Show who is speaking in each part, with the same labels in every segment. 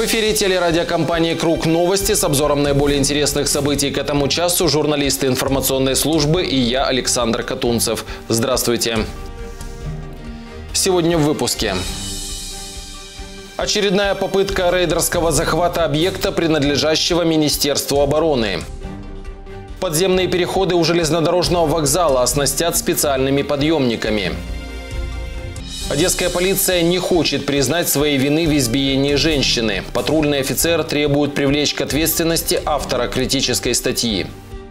Speaker 1: В эфире телерадиокомпании «Круг новости» с обзором наиболее интересных событий к этому часу журналисты информационной службы и я, Александр Катунцев. Здравствуйте. Сегодня в выпуске. Очередная попытка рейдерского захвата объекта, принадлежащего Министерству обороны. Подземные переходы у железнодорожного вокзала оснастят специальными подъемниками. Одесская полиция не хочет признать своей вины в избиении женщины. Патрульный офицер требует привлечь к ответственности автора критической статьи.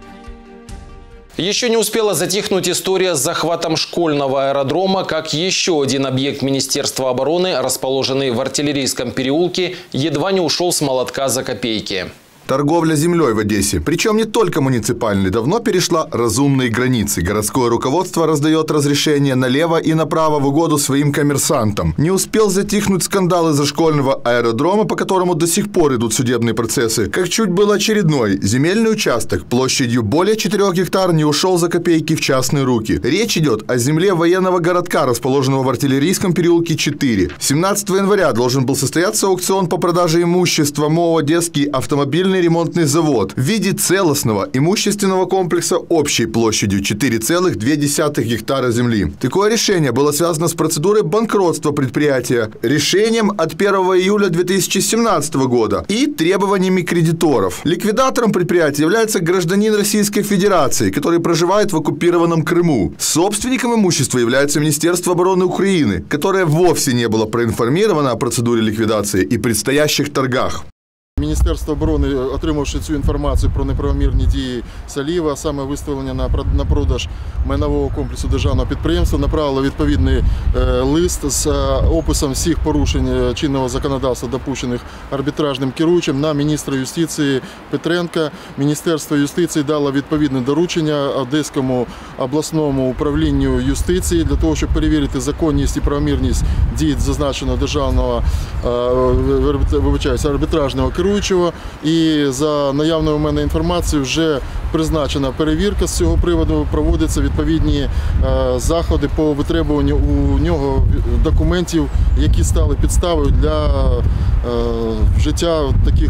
Speaker 1: Еще не успела затихнуть история с захватом школьного аэродрома, как еще один объект Министерства обороны, расположенный в Артиллерийском переулке, едва не ушел с молотка за копейки.
Speaker 2: Торговля землей в Одессе, причем не только муниципальной, давно перешла разумные границы. Городское руководство раздает разрешения налево и направо в угоду своим коммерсантам. Не успел затихнуть скандал из-за школьного аэродрома, по которому до сих пор идут судебные процессы, как чуть был очередной земельный участок площадью более 4 гектар не ушел за копейки в частные руки. Речь идет о земле военного городка, расположенного в Артиллерийском переулке 4. 17 января должен был состояться аукцион по продаже имущества МОО «Одесский автомобильный ремонтный завод» в виде целостного имущественного комплекса общей площадью 4,2 гектара земли. Такое решение было связано с процедурой банкротства предприятия, решением от 1 июля 2017 года и требованиями кредиторов. Ликвидатором предприятия является гражданин Российской Федерации, который проживает в оккупированном Крыму. Собственником имущества является Министерство обороны Украины, которое вовсе не было проинформировано о процедуре ликвидации и предстоящих торгах.
Speaker 3: Міністерство оборони, отримавши цю інформацію про неправомірні дії Салієва, а саме виставлення на продаж майнового комплексу державного підприємства, направило відповідний лист з описом всіх порушень чинного законодавства, допущених арбітражним керуючим, на міністра юстиції Петренка. Міністерство юстиції дало відповідне доручення Одеському обласному управлінню юстиції для того, щоб перевірити законність і правомірність дій зазначеного державного арбітражного керуючого. І за наявною у мене інформацією вже призначена перевірка з цього приводу, проводяться відповідні заходи по витребуванню у нього документів, які стали підставою для вжиття таких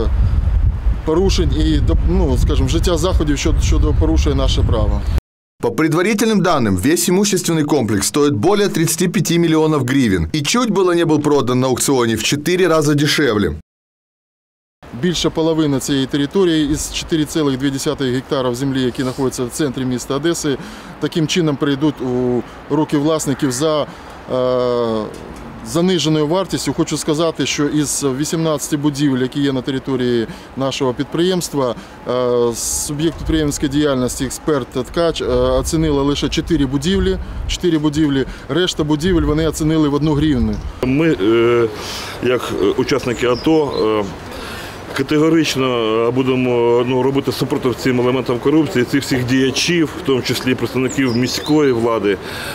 Speaker 3: порушень і, скажімо, вжиття заходів щодо порушення наше право.
Speaker 2: По предварительным данным, весь имущественный комплекс стоит более 35 миллионов гривен и чуть было не был продан на аукционе в 4 раза дешевле.
Speaker 3: Більше половини цієї території із 4,2 гектарів землі, які знаходяться в центрі міста Одеси, таким чином перейдуть у руки власників за заниженою вартістю. Хочу сказати, що із 18 будівель, які є на території нашого підприємства, суб'єкт підприємницької діяльності експерт Ткач оцінили лише 4 будівлі, решта будівель вони оцінили в 1 гривню.
Speaker 4: Ми, як учасники АТО, категорично будемо робити супротив цим елементам корупції, цих всіх діячів, в тому числі представників міської влади.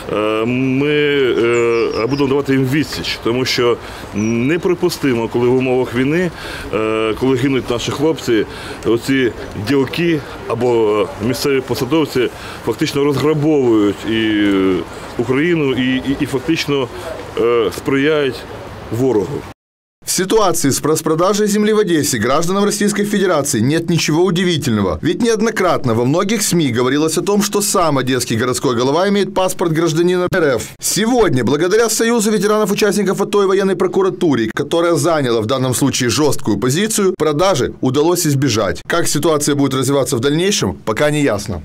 Speaker 4: Ми будемо давати їм відсіч, тому що неприпустимо, коли в умовах війни, коли гинуть наші хлопці, оці ділки або місцеві посадовці фактично розграбовують і Україну, і фактично сприяють ворогу.
Speaker 2: В ситуации с распродажей земли в Одессе гражданам Российской Федерации нет ничего удивительного. Ведь неоднократно во многих СМИ говорилось о том, что сам одесский городской голова имеет паспорт гражданина РФ. Сегодня, благодаря Союзу ветеранов-участников АТО и военной прокуратуре, которая заняла в данном случае жесткую позицию, продажи удалось избежать. Как ситуация будет развиваться в дальнейшем, пока не ясно.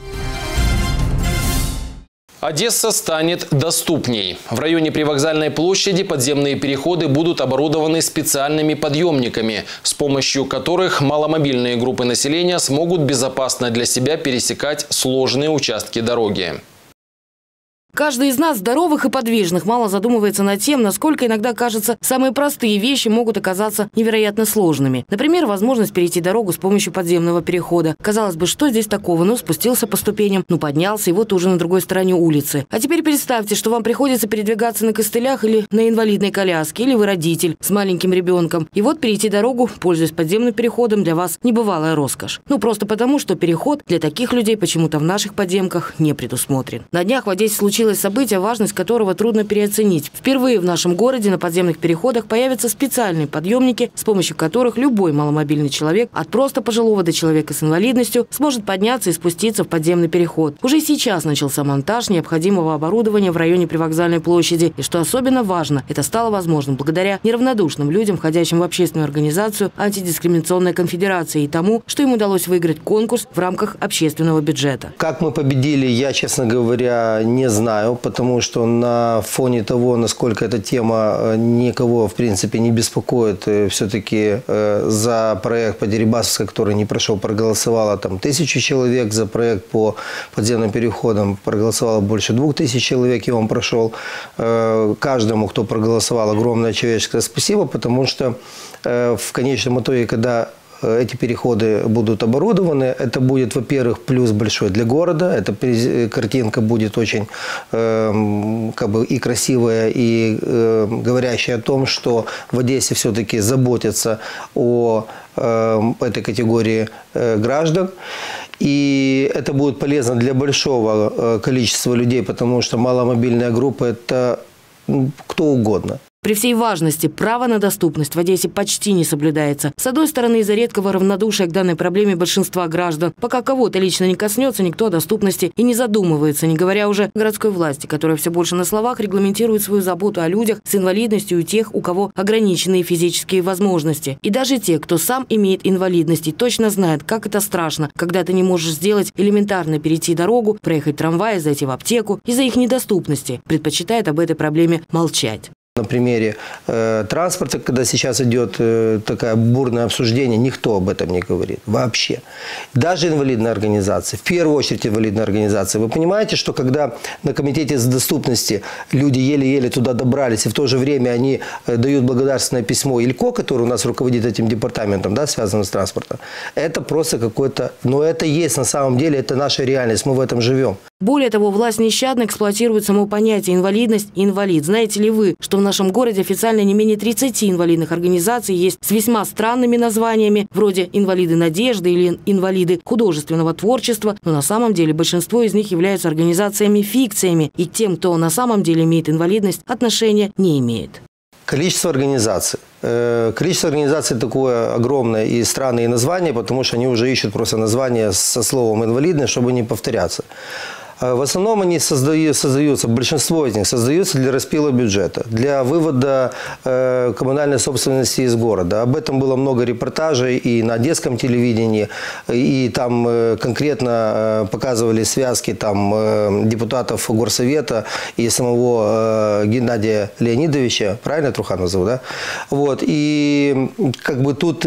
Speaker 1: Одесса станет доступней. В районе Привокзальной площади подземные переходы будут оборудованы специальными подъемниками, с помощью которых маломобильные группы населения смогут безопасно для себя пересекать сложные участки дороги.
Speaker 5: Каждый из нас, здоровых и подвижных, мало задумывается над тем, насколько иногда, кажется, самые простые вещи могут оказаться невероятно сложными. Например, возможность перейти дорогу с помощью подземного перехода. Казалось бы, что здесь такого? Ну, спустился по ступеням, поднялся, и вот уже на другой стороне улицы. А теперь представьте, что вам приходится передвигаться на костылях или на инвалидной коляске, или вы родитель с маленьким ребенком. И вот перейти дорогу, пользуясь подземным переходом, для вас небывалая роскошь. Просто потому, что переход для таких людей почему-то в наших подземках не предусмотрен. На днях в Одессе случилось случилось событие, важность которого трудно переоценить. Впервые в нашем городе на подземных переходах появятся специальные подъемники, с помощью которых любой маломобильный человек, от просто пожилого до человека с инвалидностью, сможет подняться и спуститься в подземный переход. Уже сейчас начался монтаж необходимого оборудования в районе Привокзальной площади. И что особенно важно, это стало возможным благодаря неравнодушным людям, входящим в общественную организацию «Антидискриминационная конфедерация» и тому, что им удалось выиграть конкурс в рамках общественного бюджета.
Speaker 6: Как мы победили, я, честно говоря, не знаю, потому что на фоне того, насколько эта тема никого, в принципе, не беспокоит, все-таки за проект по Дерибасовской, который не прошел, проголосовало там 1000 человек, за проект по подземным переходам проголосовало больше 2000 человек, и он прошел. Каждому, кто проголосовал, огромное человеческое спасибо, потому что в конечном итоге, когда эти переходы будут оборудованы, это будет, во-первых, плюс большой для города. Эта картинка будет очень как бы и красивая, и говорящая о том, что в Одессе все-таки заботятся о этой категории граждан. И это будет полезно для большого количества людей, потому что маломобильная группа – это кто угодно.
Speaker 5: При всей важности права на доступность в Одессе почти не соблюдается. С одной стороны, из-за редкого равнодушия к данной проблеме большинства граждан. Пока кого-то лично не коснется, никто о доступности и не задумывается, не говоря уже о городской власти, которая все больше на словах регламентирует свою заботу о людях с инвалидностью и тех, у кого ограниченные физические возможности. И даже те, кто сам имеет инвалидность, точно знает, как это страшно, когда ты не можешь сделать элементарно перейти дорогу, проехать трамвай, зайти в аптеку из-за их недоступности. Предпочитает об этой проблеме молчать.
Speaker 6: На примере транспорта, когда сейчас идет такое бурное обсуждение, никто об этом не говорит вообще. Даже инвалидная организация, в первую очередь инвалидная организация. Вы понимаете, что когда на комитете доступности люди еле-еле туда добрались, и в то же время они дают благодарственное письмо Илько, который у нас руководит этим департаментом, да, связанным с транспортом, это просто какой-то, но это есть на самом деле, это наша реальность, мы в этом живем.
Speaker 5: Более того, власть нещадно эксплуатирует само понятие «инвалидность» и «инвалид». Знаете ли вы, что в нашем городе официально не менее 30 инвалидных организаций есть с весьма странными названиями, вроде «Инвалиды надежды» или «Инвалиды художественного творчества», но на самом деле большинство из них являются организациями-фикциями, и к тем, кто на самом деле имеет инвалидность, отношения не имеет.
Speaker 6: Количество организаций. Количество организаций такое огромное и странные названия, потому что они уже ищут просто названия со словом «инвалидность», чтобы не повторяться. В основном они создаются, большинство из них создаются для распила бюджета, для вывода коммунальной собственности из города. Об этом было много репортажей и на одесском телевидении, и там конкретно показывали связки там, депутатов горсовета и самого Геннадия Леонидовича, правильно Труханова зовут, да? Вот, и как бы тут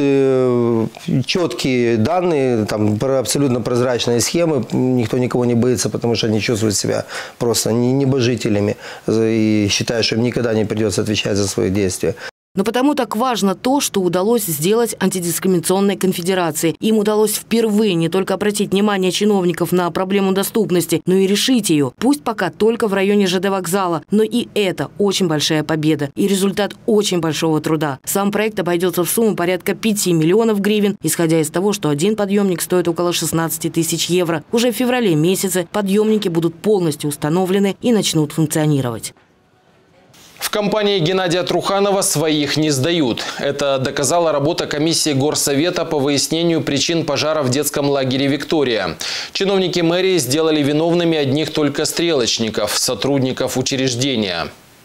Speaker 6: четкие данные, там абсолютно прозрачные схемы, никто никого не боится, потому что они чувствуют себя просто небожителями и считают, что им никогда не придется отвечать за свои действия.
Speaker 5: Но потому так важно то, что удалось сделать антидискриминационной конфедерации. Им удалось впервые не только обратить внимание чиновников на проблему доступности, но и решить ее. Пусть пока только в районе ЖД вокзала, но и это очень большая победа и результат очень большого труда. Сам проект обойдется в сумму порядка 5 миллионов гривен, исходя из того, что один подъемник стоит около 16 тысяч евро. Уже в феврале месяце подъемники будут полностью установлены и начнут функционировать.
Speaker 1: В компании Геннадия Труханова своих не сдают. Это доказала работа комиссии Горсовета по выяснению причин пожара в детском лагере «Виктория». Чиновники мэрии сделали виновными одних только стрелочников, сотрудников учреждения.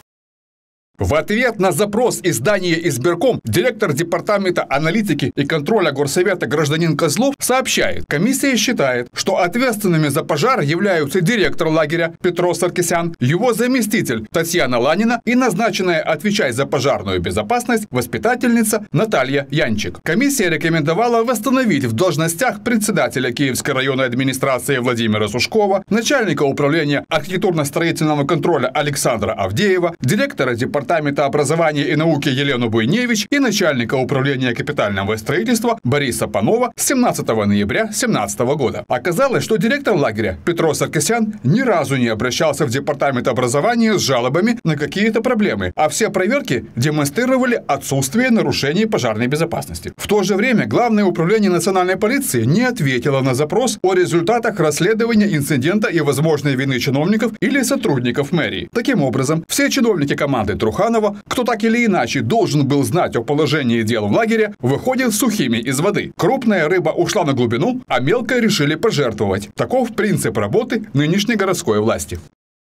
Speaker 7: В ответ на запрос издания «Избирком» директор департамента аналитики и контроля Горсовета гражданин Козлов сообщает, комиссия считает, что ответственными за пожар являются директор лагеря Петро Саркисян, его заместитель Татьяна Ланина и назначенная отвечать за пожарную безопасность воспитательница Наталья Янчик. Комиссия рекомендовала восстановить в должностях председателя Киевской районной администрации Владимира Сушкова, начальника управления архитектурно-строительного контроля Александра Авдеева, директора департамента Департамента образования и науки Елену Буйневич и начальника управления капитального строительства Бориса Панова с 17 ноября 2017 года. Оказалось, что директор лагеря Петро Саркисян ни разу не обращался в Департамент образования с жалобами на какие-то проблемы, а все проверки демонстрировали отсутствие нарушений пожарной безопасности. В то же время Главное управление национальной полиции не ответило на запрос о результатах расследования инцидента и возможной вины чиновников или сотрудников мэрии. Таким образом, все чиновники команды Труханова, кто так или иначе должен был знать о положении дел в лагере, выходят сухими из воды. Крупная рыба ушла на глубину, а мелкая решили пожертвовать. Таков принцип работы нынешней городской власти.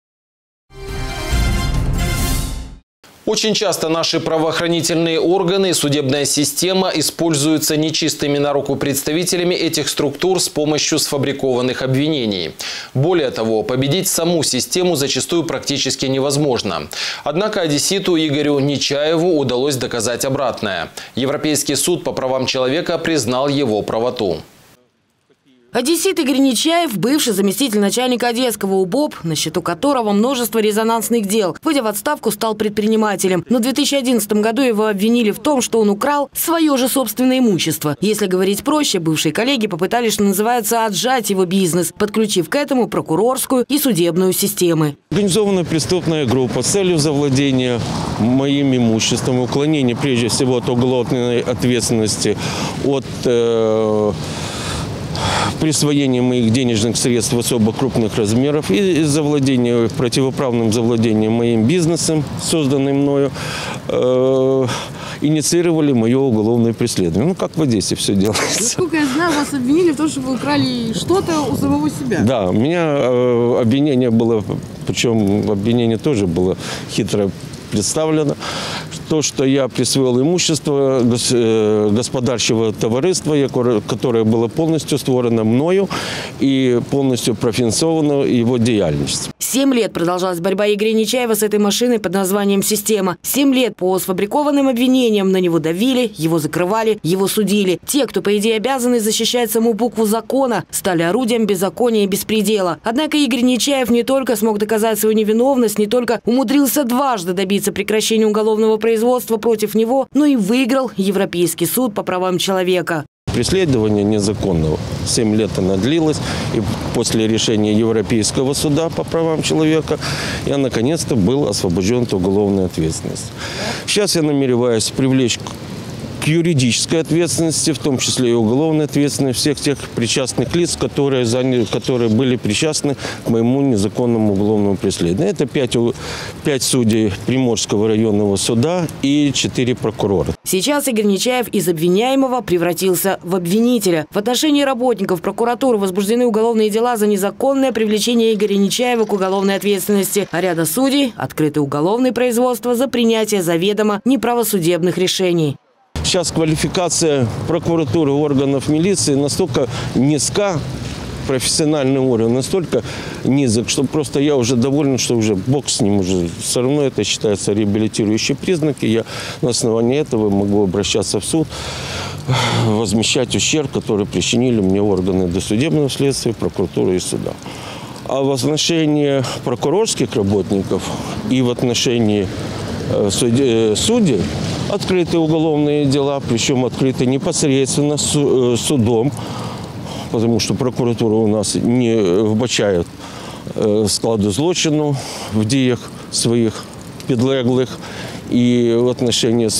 Speaker 1: Очень часто наши правоохранительные органы и судебная система используются нечистыми на руку представителями этих структур с помощью сфабрикованных обвинений. Более того, победить саму систему зачастую практически невозможно. Однако одесситу Игорю Нечаеву удалось доказать обратное. Европейский суд по правам человека признал его правоту.
Speaker 5: Одессит Игорь Нечаев, бывший заместитель начальника Одесского УБОП, на счету которого множество резонансных дел. Выйдя в отставку, стал предпринимателем. Но в 2011 году его обвинили в том, что он украл свое же собственное имущество. Если говорить проще, бывшие коллеги попытались, что называется, отжать его бизнес, подключив к этому прокурорскую и судебную системы.
Speaker 8: Организованная преступная группа с целью завладения моим имуществом, уклонения прежде всего от уголовной ответственности, от присвоение моих денежных средств особо крупных размеров и завладение, противоправным завладением моим бизнесом, созданным мною, инициировали мое уголовное преследование. Ну, как в Одессе все делается.
Speaker 5: Насколько я знаю, вас обвинили в том, что вы украли что-то у самого себя.
Speaker 8: Да, у меня обвинение было, причем обвинение тоже было хитро представлено. То, что я присвоил имущество господарчего товариства, которое было полностью створено мною и полностью профинансовано его деятельностью.
Speaker 5: 7 лет продолжалась борьба Игоря Нечаева с этой машиной под названием «Система». 7 лет по сфабрикованным обвинениям на него давили, его закрывали, его судили. Те, кто, по идее, обязаны защищать саму букву закона, стали орудием беззакония и беспредела. Однако Игорь Нечаев не только смог доказать свою невиновность, не только умудрился дважды добиться прекращения уголовного производства против него, но и выиграл Европейский суд по правам человека.
Speaker 8: Преследование незаконного 7 лет оно длилось, и после решения Европейского суда по правам человека я наконец-то был освобожден от уголовной ответственности. Сейчас я намереваюсь привлечь к юридической ответственности, в том числе и уголовной ответственности, всех тех причастных лиц, которые были причастны к моему незаконному уголовному преследованию. Это 5 судей Приморского районного суда и 4 прокурора.
Speaker 5: Сейчас Игорь Нечаев из обвиняемого превратился в обвинителя. В отношении работников прокуратуры возбуждены уголовные дела за незаконное привлечение Игоря Нечаева к уголовной ответственности. А ряда судей открыты уголовные производства за принятие заведомо неправосудебных решений.
Speaker 8: Сейчас квалификация прокуратуры, органов милиции настолько низка, профессиональный уровень настолько низок, что просто я уже доволен, что уже бог с ним уже. Все равно это считается реабилитирующие признаки. Я на основании этого могу обращаться в суд, возмещать ущерб, который причинили мне органы досудебного следствия, прокуратуры и суда. А в отношении прокурорских работников и в отношении судей открыты уголовные дела, причем открыты непосредственно судом, потому что прокуратура у нас не вбачає складу злочину в діях своих підлеглих и в отношении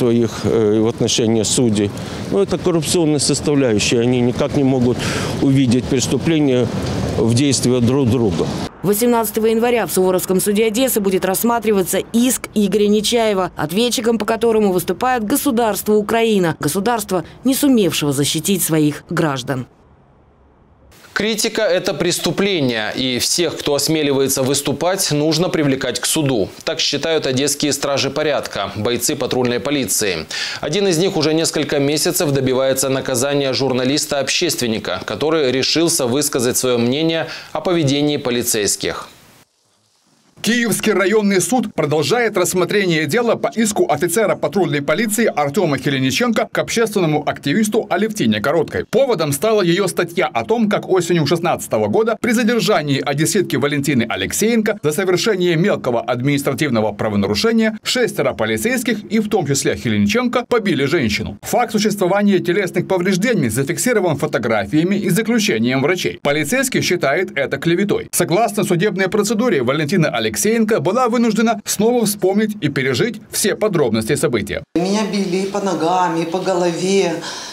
Speaker 8: судей. Но это коррупционная составляющая. Они никак не могут увидеть преступление в действии друг друга.
Speaker 5: 18 января в Суворовском суде Одессы будет рассматриваться иск Игоря Нечаева, ответчиком по которому выступает государство Украина, государство, не сумевшего защитить своих граждан.
Speaker 1: Критика – это преступление, и всех, кто осмеливается выступать, нужно привлекать к суду. Так считают одесские стражи порядка, бойцы патрульной полиции. Один из них уже несколько месяцев добивается наказания журналиста-общественника, который решился высказать свое мнение о поведении полицейских.
Speaker 7: Киевский районный суд продолжает рассмотрение дела по иску офицера патрульной полиции Артема Хелениченко к общественному активисту Алевтине Короткой. Поводом стала ее статья о том, как осенью 2016 года при задержании одесситки Валентины Алексеенко за совершение мелкого административного правонарушения 6 полицейских, и в том числе Хелениченко, побили женщину. Факт существования телесных повреждений зафиксирован фотографиями и заключением врачей. Полицейский считает это клеветой. Согласно судебной процедуре, Валентина Алексеенко была вынуждена снова вспомнить и пережить все подробности события.
Speaker 9: Меня били и по ногам, и по голове,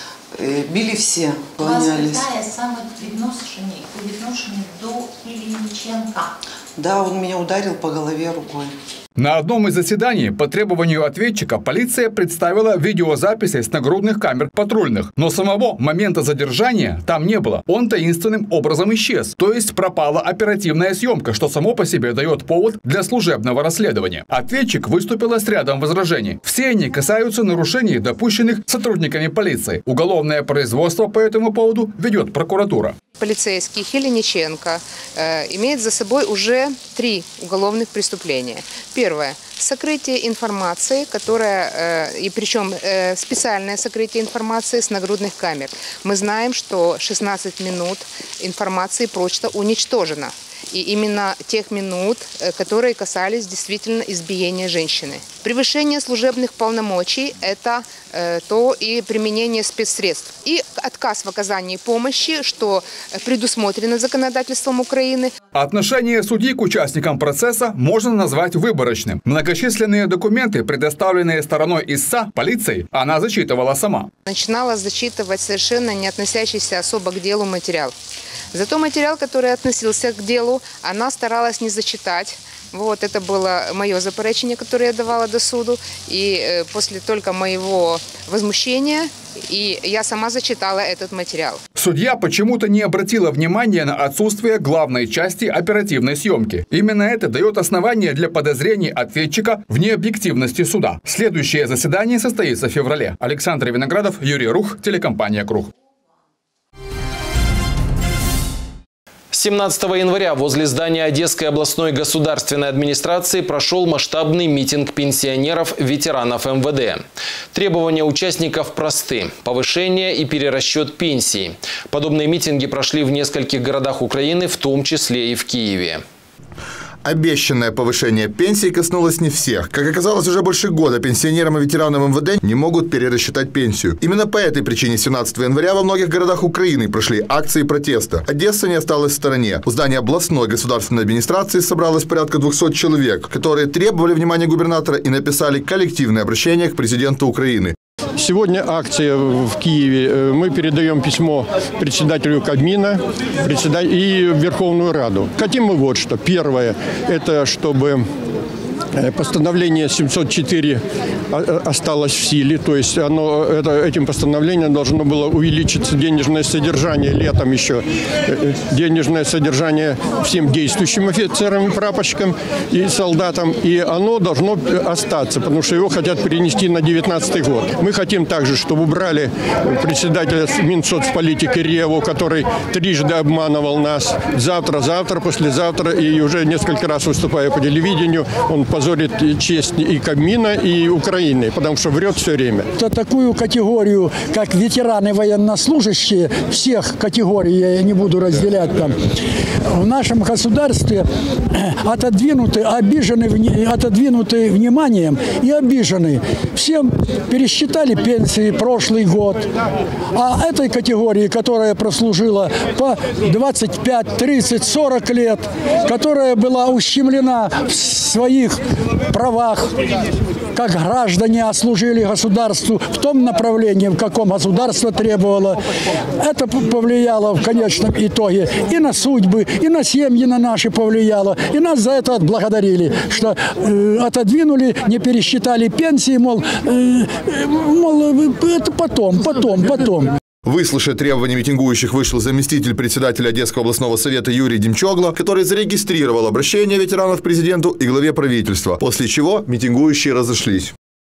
Speaker 9: били все.
Speaker 10: Вас питає саме відношення до Хелениченка?
Speaker 9: Да, он меня ударил по голове рукой.
Speaker 7: На одном из заседаний по требованию ответчика полиция представила видеозаписи с нагрудных камер патрульных. Но самого момента задержания там не было. Он таинственным образом исчез. То есть пропала оперативная съемка, что само по себе дает повод для служебного расследования. Ответчик выступила с рядом возражений. Все они касаются нарушений, допущенных сотрудниками полиции. Уголовное производство по этому поводу ведет прокуратура.
Speaker 11: Полицейский Хелениченко имеет за собой уже 3 уголовных преступления. Первое – сокрытие информации, и причем специальное сокрытие информации с нагрудных камер. Мы знаем, что 16 минут информации прочно уничтожено. И именно тех минут, которые касались действительно избиения женщины. Превышение служебных полномочий – это то и применение спецсредств. И отказ в оказании помощи, что предусмотрено законодательством Украины.
Speaker 7: Отношение судьи к участникам процесса можно назвать выборочным. Многочисленные документы, предоставленные стороной истца полицией, она зачитывала сама.
Speaker 11: Начинала зачитывать совершенно не относящийся особо к делу материал. Зато материал, который относился к делу, она старалась не зачитать. Вот это было мое заперечение, которое я давала до суду. И после только моего возмущения я сама зачитала этот материал.
Speaker 7: Судья почему-то не обратила внимания на отсутствие главной части оперативной съемки. Именно это дает основание для подозрений ответчика в необъективности суда. Следующее заседание состоится в феврале. Александр Виноградов, Юрий Рух, телекомпания «Круг».
Speaker 1: 17 января возле здания Одесской областной государственной администрации прошел масштабный митинг пенсионеров-ветеранов МВД. Требования участников просты – повышение и перерасчет пенсий. Подобные митинги прошли в нескольких городах Украины, в том числе и в Киеве.
Speaker 2: Обещанное повышение пенсий коснулось не всех. Как оказалось, уже больше года пенсионерам и ветеранам МВД не могут перерасчитать пенсию. Именно по этой причине 17 января во многих городах Украины прошли акции протеста. Одесса не осталась в стороне. У здания областной государственной администрации собралось порядка 200 человек, которые требовали внимания губернатора и написали коллективное обращение к президенту Украины.
Speaker 12: Сегодня акция в Киеве. Мы передаем письмо председателю Кабмина и в Верховную Раду. Хотим мы вот что. Первое – это чтобы постановление 704 осталось в силе, то есть этим постановлением должно было увеличиться денежное содержание летом еще, денежное содержание всем действующим офицерам, прапорщикам и солдатам, и оно должно остаться, потому что его хотят перенести на 2019 год. Мы хотим также, чтобы убрали председателя Минсоцполитики Реву, который трижды обманывал нас. Завтра, послезавтра, и уже несколько раз выступая по телевидению, он позорит честь и Кабмина, и Украины, потому что врет все время.
Speaker 13: Такую категорию, как ветераны военнослужащие, всех категорий я не буду разделять там, в нашем государстве отодвинуты вниманием и обижены. Всем пересчитали пенсии прошлый год, а этой категории, которая прослужила по 25, 30, 40 лет, которая была ущемлена в своих правах, как граждане отслужили государству в том направлении, в каком государство требовало. Это повлияло в конечном итоге и на судьбы, и на семьи на наши повлияло. И нас за это отблагодарили, что отодвинули, не пересчитали пенсии, мол, это потом.
Speaker 2: Выслушав требования митингующих, вышел заместитель председателя Одесского областного совета Юрий Демчогло, который зарегистрировал обращение ветеранов к президенту и главе правительства, после чего митингующие разошлись.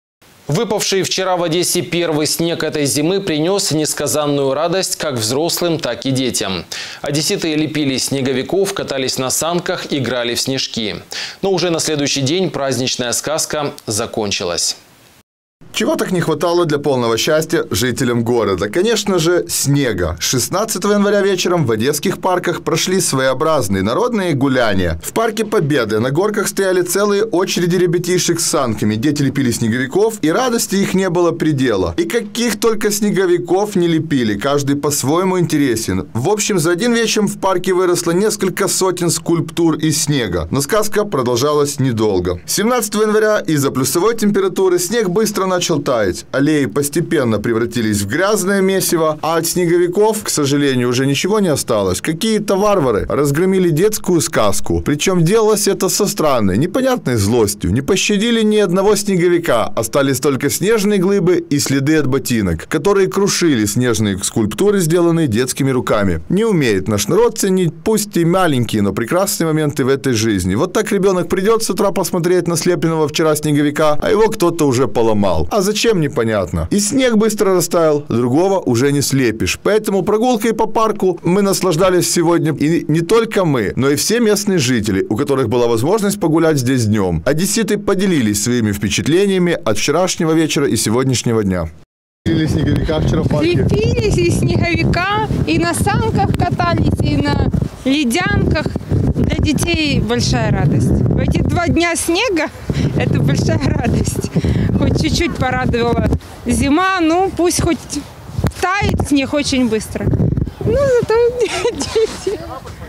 Speaker 1: Выпавший вчера в Одессе первый снег этой зимы принес несказанную радость как взрослым, так и детям. Одесситы лепили снеговиков, катались на санках, играли в снежки. Но уже на следующий день праздничная сказка закончилась.
Speaker 2: Чего так не хватало для полного счастья жителям города? Конечно же, снега. 16 января вечером в одесских парках прошли своеобразные народные гуляния. В парке Победы на горках стояли целые очереди ребятишек с санками. Дети лепили снеговиков, и радости их не было предела. И каких только снеговиков не лепили, каждый по-своему интересен. В общем, за один вечер в парке выросло несколько сотен скульптур из снега. Но сказка продолжалась недолго. 17 января из-за плюсовой температуры снег быстро начал таять. Аллеи постепенно превратились в грязное месиво, а от снеговиков, к сожалению, уже ничего не осталось. Какие-то варвары разгромили детскую сказку. Причем делалось это со странной, непонятной злостью. Не пощадили ни одного снеговика. Остались только снежные глыбы и следы от ботинок, которые крушили снежные скульптуры, сделанные детскими руками. Не умеет наш народ ценить, пусть и маленькие, но прекрасные моменты в этой жизни. Вот так ребенок придет с утра посмотреть на слепленного вчера снеговика, а его кто-то уже поломал. А зачем, непонятно. И снег быстро растаял, другого уже не слепишь. Поэтому прогулкой по парку мы наслаждались сегодня. И не только мы, но и все местные жители, у которых была возможность погулять здесь днем. Одесситы поделились своими впечатлениями от вчерашнего вечера и сегодняшнего дня.
Speaker 3: Лепили снеговика вчера в парке?
Speaker 11: Лепились и снеговика, и на санках катались, и на ледянках. Для детей большая радость. В эти 2 дня снега это большая радость. Хоть чуть-чуть порадовала зима, ну пусть хоть тает снег очень быстро. Ну зато дети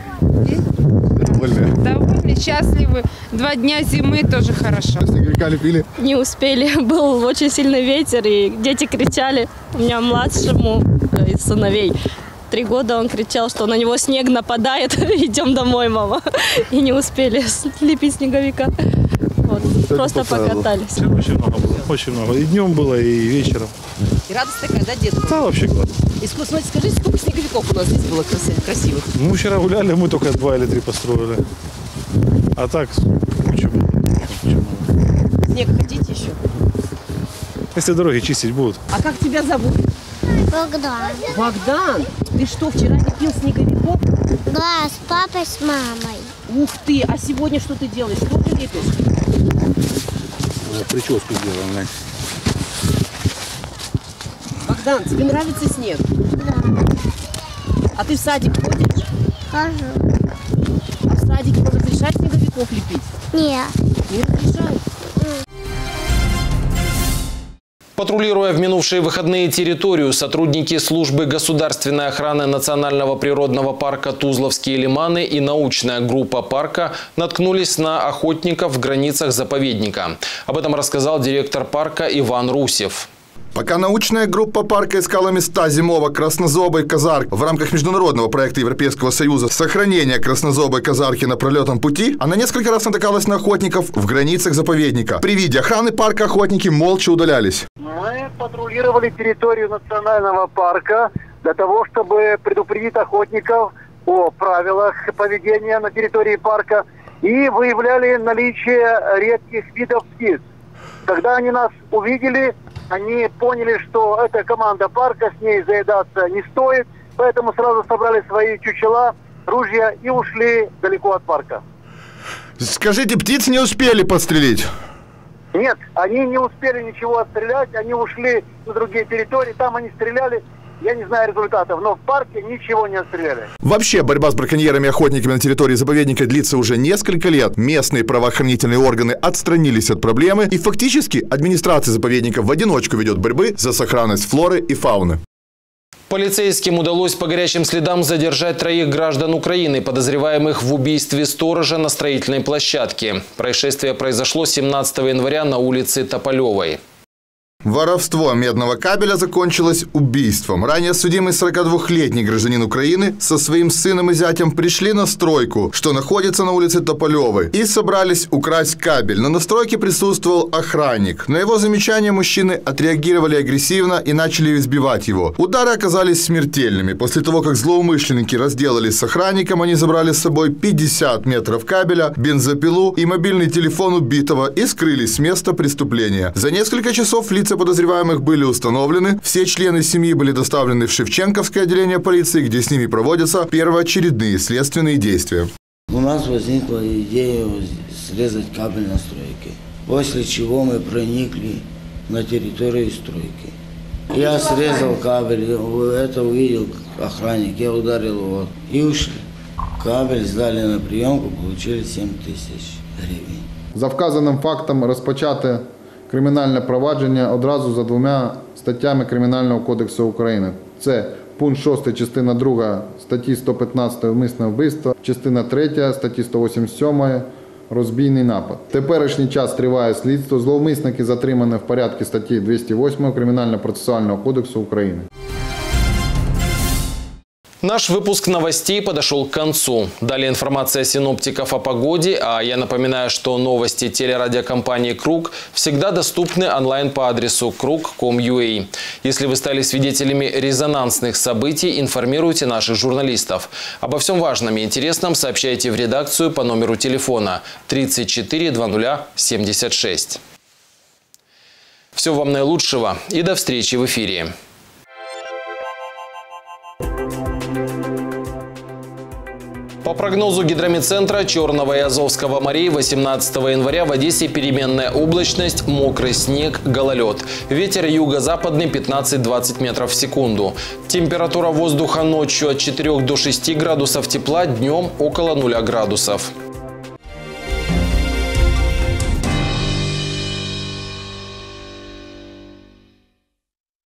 Speaker 11: довольны, счастливы. 2 дня зимы тоже хорошо.
Speaker 3: Снеговика лепили?
Speaker 14: Не успели. Был очень сильный ветер, и дети кричали. У меня младшему из сыновей 3 года он кричал, что на него снег нападает. Идем домой, мама. И не успели слепить снеговика. Вот. Просто покатались.
Speaker 15: Очень много было. Очень много. И днем было, и вечером.
Speaker 16: И радость такая, да, детка?
Speaker 15: Да, вообще классно.
Speaker 16: И смотрите, скажите, сколько снеговиков у нас здесь было красивых?
Speaker 15: Мы вчера гуляли, мы только 2 или 3 построили. А так, куча было.
Speaker 16: Снега хотите еще?
Speaker 15: Если дороги чистить будут.
Speaker 16: А как тебя зовут?
Speaker 17: Богдан.
Speaker 16: Богдан? Ты что, вчера лепил снеговиков?
Speaker 17: Да, с папой, с мамой.
Speaker 16: Ух ты, а сегодня что ты делаешь? Что ты лепишь?
Speaker 15: Прическу сделаем, Лань.
Speaker 16: Богдан, тебе нравится снег?
Speaker 17: Да.
Speaker 16: А ты в садик ходишь?
Speaker 17: Хожу.
Speaker 16: А в садике вам разрешают снеговиков лепить?
Speaker 17: Нет.
Speaker 16: Не разрешают?
Speaker 1: Патрулируя в минувшие выходные территорию, сотрудники службы государственной охраны Национального природного парка Тузловские лиманы и научная группа парка наткнулись на охотников в границах заповедника. Об этом рассказал директор парка Иван Русев.
Speaker 2: Пока научная группа парка искала места зимовок краснозобой казарки в рамках международного проекта Европейского Союза сохранения краснозобой казарки на пролетном пути, она несколько раз натыкалась на охотников в границах заповедника. При виде охраны парка охотники молча удалялись.
Speaker 18: Мы патрулировали территорию национального парка для того, чтобы предупредить охотников о правилах поведения на территории парка и выявляли наличие редких видов птиц. Когда они нас увидели, они поняли, что это команда парка, с ней заедаться не стоит, поэтому сразу собрали свои чучела, ружья и ушли далеко от парка.
Speaker 2: Скажите, птиц не успели подстрелить?
Speaker 18: Нет, они не успели ничего отстрелять, они ушли на другие территории, там они стреляли, я не знаю результатов, но в парке ничего не отстреляли.
Speaker 2: Вообще, борьба с браконьерами и охотниками на территории заповедника длится уже несколько лет. Местные правоохранительные органы отстранились от проблемы, и фактически администрация заповедника в одиночку ведет борьбы за сохранность флоры и фауны.
Speaker 1: Полицейским удалось по горячим следам задержать 3 граждан Украины, подозреваемых в убийстве сторожа на строительной площадке. Происшествие произошло 17 января на улице Тополевой.
Speaker 2: Воровство медного кабеля закончилось убийством. Ранее судимый 42-летний гражданин Украины со своим сыном и зятем пришли на стройку, что находится на улице Тополевой, и собрались украсть кабель. Но на стройке присутствовал охранник. На его замечание мужчины отреагировали агрессивно и начали избивать его. Удары оказались смертельными. После того, как злоумышленники разделались с охранником, они забрали с собой 50 метров кабеля, бензопилу и мобильный телефон убитого и скрылись с места преступления. За несколько часов лица лица подозреваемых были установлены. Все члены семьи были доставлены в Шевченковское отделение полиции, где с ними проводятся первоочередные следственные действия.
Speaker 19: У нас возникла идея срезать кабель на стройке, после чего мы проникли на территорию стройки. Я срезал кабель, это увидел охранник, я ударил его и ушли. Кабель сдали на приемку, получили 7 тисяч гривень.
Speaker 20: За вказаним фактом розпочати кримінальне провадження одразу за 2 статтями Кримінального кодексу України. Це пункт 6 частина 2 статті 115 «Вмисне вбивство», частина 3 статті 187 «Розбійний напад». В теперішній час триває слідство. Зловмисники затримані в порядку статті 208 Кримінально-процесуального кодексу України.
Speaker 1: Наш выпуск новостей подошел к концу. Далее информация синоптиков о погоде, а я напоминаю, что новости телерадиокомпании «Круг» всегда доступны онлайн по адресу krug.com.ua. Если вы стали свидетелями резонансных событий, информируйте наших журналистов. Обо всем важном и интересном сообщайте в редакцию по номеру телефона 34 00 76. Всего вам наилучшего и до встречи в эфире. По прогнозу гидрометцентра Черного и Азовского морей 18 января в Одессе переменная облачность, мокрый снег, гололед. Ветер юго-западный 15-20 метров в секунду. Температура воздуха ночью от 4 до 6 градусов тепла, днем около 0 градусов.